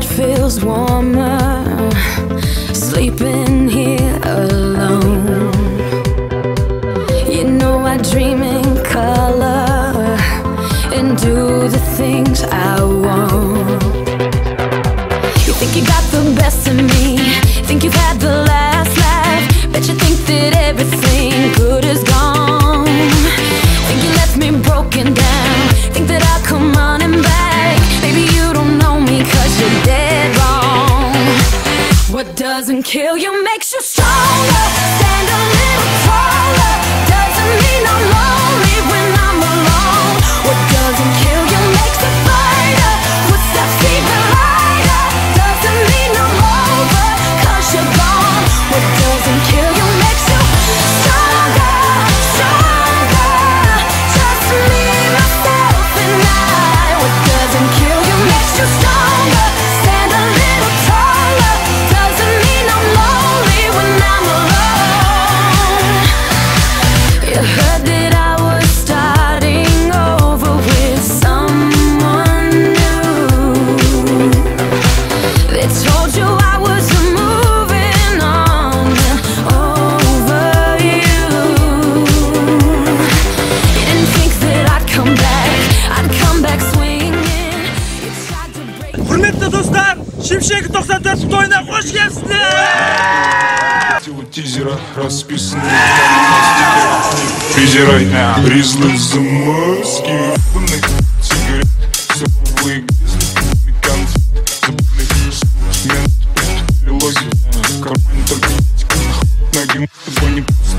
bed feels warmer, sleeping here alone. You know I dream in color and do the things I want. You think you got the best of me, think you've had the last laugh, bet you think that everything good is gone. Think you left me broken down, think that I'll come running back. Baby, you don't know me 'cause you're dead wrong. What doesn't kill you makes you stronger. Stand a little taller. Doesn't mean I'm lonely when I'm alone. What doesn't kill you makes a fighter. Footsteps even lighter. Doesn't mean I'm over 'cause you're gone. What doesn't kill you makes you stronger, stronger. Just me, myself, and I. What doesn't kill you makes you stronger. Stand a little taller. Doesn't mean I'm lonely when I'm alone. You heard that I was starting over with someone new. They told you I was moving on over you. You didn't think that I'd come back swinging. You tried to break. Hürmetli dostlar, Şimşek 94 toyuna hoş geldiniz. Тизера расписаны презирай призлых замазки сигарет сопливые концы забыли смен логи кармане только ноги тобой не